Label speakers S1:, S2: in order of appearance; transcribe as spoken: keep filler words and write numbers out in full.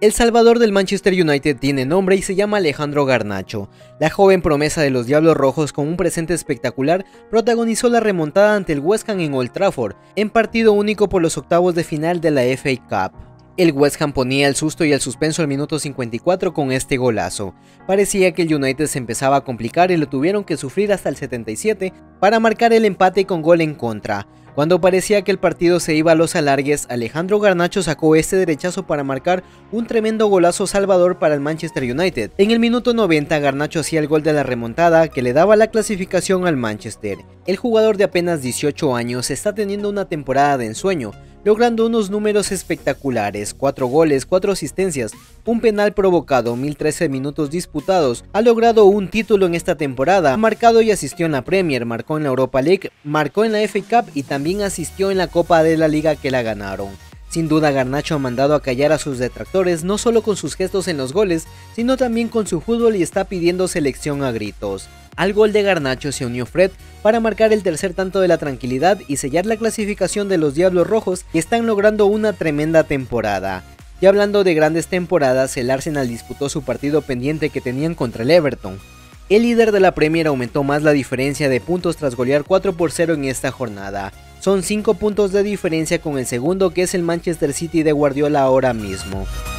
S1: El salvador del Manchester United tiene nombre y se llama Alejandro Garnacho. La joven promesa de los Diablos Rojos, con un presente espectacular, protagonizó la remontada ante el West Ham en Old Trafford, en partido único por los octavos de final de la F A Cup. El West Ham ponía el susto y el suspenso al minuto cincuenta y cuatro con este golazo. Parecía que el United se empezaba a complicar y lo tuvieron que sufrir hasta el setenta y siete para marcar el empate con gol en contra. Cuando parecía que el partido se iba a los alargues, Alejandro Garnacho sacó este derechazo para marcar un tremendo golazo salvador para el Manchester United. En el minuto noventa, Garnacho hacía el gol de la remontada que le daba la clasificación al Manchester. El jugador de apenas dieciocho años está teniendo una temporada de ensueño, logrando unos números espectaculares: cuatro goles, cuatro asistencias, un penal provocado, mil trece minutos disputados, ha logrado un título en esta temporada, ha marcado y asistió en la Premier, marcó en la Europa League, marcó en la F A Cup y también asistió en la Copa de la Liga que la ganaron. Sin duda, Garnacho ha mandado a callar a sus detractores, no solo con sus gestos en los goles, sino también con su fútbol, y está pidiendo selección a gritos. Al gol de Garnacho se unió Fred para marcar el tercer tanto de la tranquilidad y sellar la clasificación de los Diablos Rojos, que están logrando una tremenda temporada. Y hablando de grandes temporadas, el Arsenal disputó su partido pendiente que tenían contra el Everton. El líder de la Premier aumentó más la diferencia de puntos tras golear cuatro por cero en esta jornada. Son cinco puntos de diferencia con el segundo, que es el Manchester City de Guardiola ahora mismo.